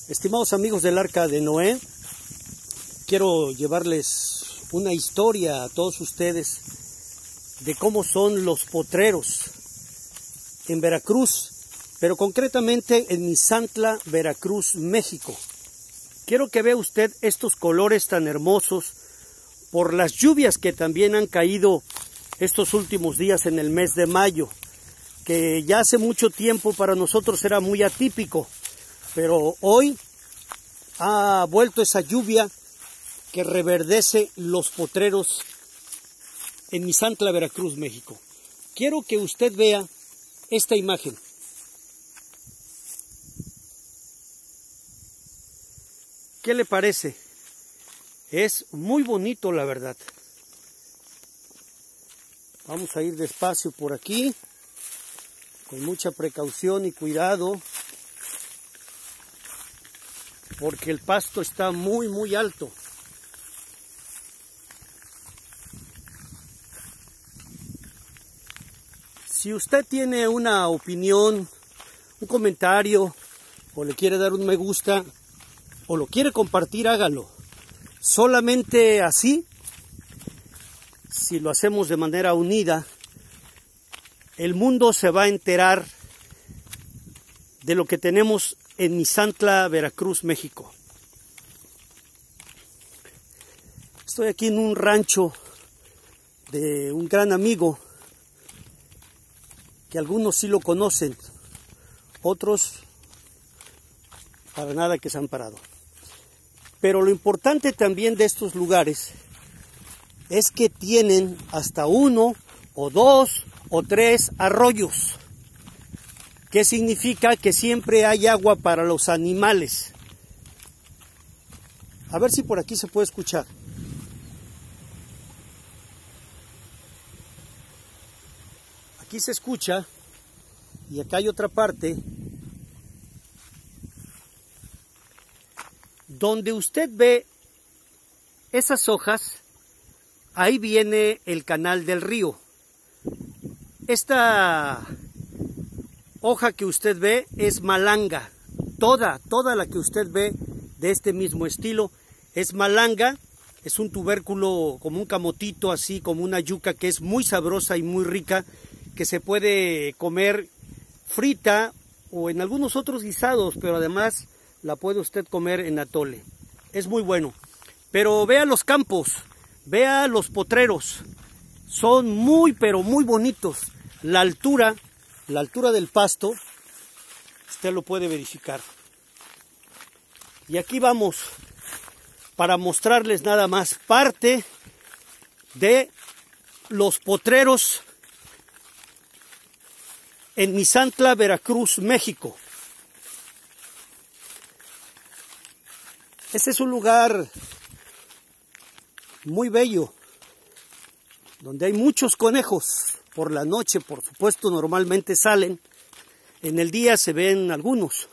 Estimados amigos del Arca de Noé, quiero llevarles una historia a todos ustedes de cómo son los potreros en Veracruz, pero concretamente en Misantla, Veracruz, México. Quiero que vea usted estos colores tan hermosos por las lluvias que también han caído estos últimos días en el mes de mayo, que ya hace mucho tiempo para nosotros era muy atípico, pero hoy ha vuelto esa lluvia que reverdece los potreros en Misantla, Veracruz, México. Quiero que usted vea esta imagen. ¿Qué le parece? Es muy bonito, la verdad. Vamos a ir despacio por aquí, con mucha precaución y cuidado, porque el pasto está muy alto. Si usted tiene una opinión, un comentario, o le quiere dar un me gusta, o lo quiere compartir, hágalo. Solamente así, si lo hacemos de manera unida, el mundo se va a enterar de lo que tenemos en Misantla, Veracruz, México. Estoy aquí en un rancho de un gran amigo, que algunos sí lo conocen, otros para nada que se han parado. Pero lo importante también de estos lugares es que tienen hasta 1 o 2 o 3 arroyos. ¿Qué significa? Que siempre hay agua para los animales. A ver si por aquí se puede escuchar. Aquí se escucha, y acá hay otra parte donde usted ve esas hojas. Ahí viene el canal del río. Esta hoja que usted ve es malanga. Toda la que usted ve de este mismo estilo es malanga. Es un tubérculo como un camotito, así como una yuca, que es muy sabrosa y muy rica, que se puede comer frita o en algunos otros guisados, pero además la puede usted comer en atole. Es muy bueno. Pero vea los campos, vea los potreros. Son pero muy bonitos. La altura del pasto, usted lo puede verificar. Y aquí vamos para mostrarles nada más parte de los potreros en Misantla, Veracruz, México. Este es un lugar muy bello, donde hay muchos conejos. Por la noche, por supuesto, normalmente salen. En el día se ven algunos,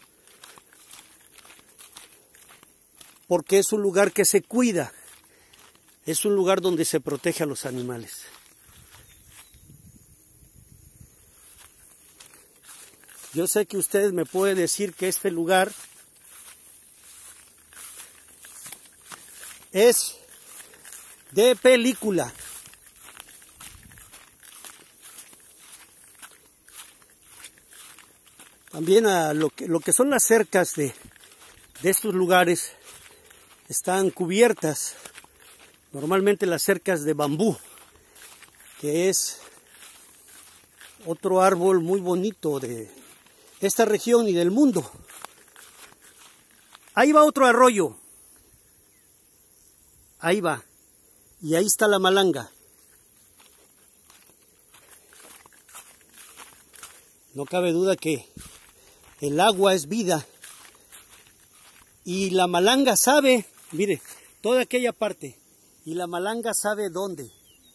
porque es un lugar que se cuida. Es un lugar donde se protege a los animales. Yo sé que usted me puede decir que este lugar es de película. También a lo que son las cercas de estos lugares están cubiertas. Normalmente las cercas de bambú, que es otro árbol muy bonito de esta región y del mundo. Ahí va otro arroyo. Ahí va. Y ahí está la malanga. No cabe duda que el agua es vida. Y la malanga sabe, mire, toda aquella parte. Y la malanga sabe dónde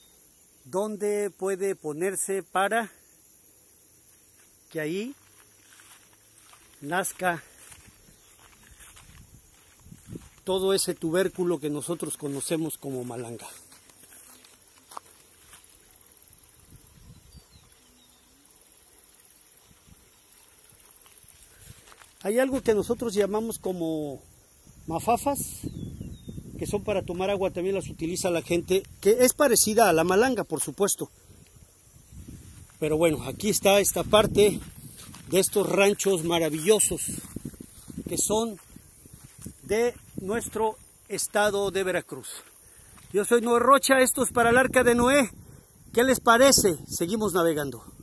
puede ponerse para que ahí nazca todo ese tubérculo que nosotros conocemos como malanga. Hay algo que nosotros llamamos como mafafas, que son para tomar agua, también las utiliza la gente, que es parecida a la malanga, por supuesto. Pero bueno, aquí está esta parte de estos ranchos maravillosos que son de nuestro estado de Veracruz. Yo soy Noé Rocha, esto es para el Arca de Noé. ¿Qué les parece? Seguimos navegando.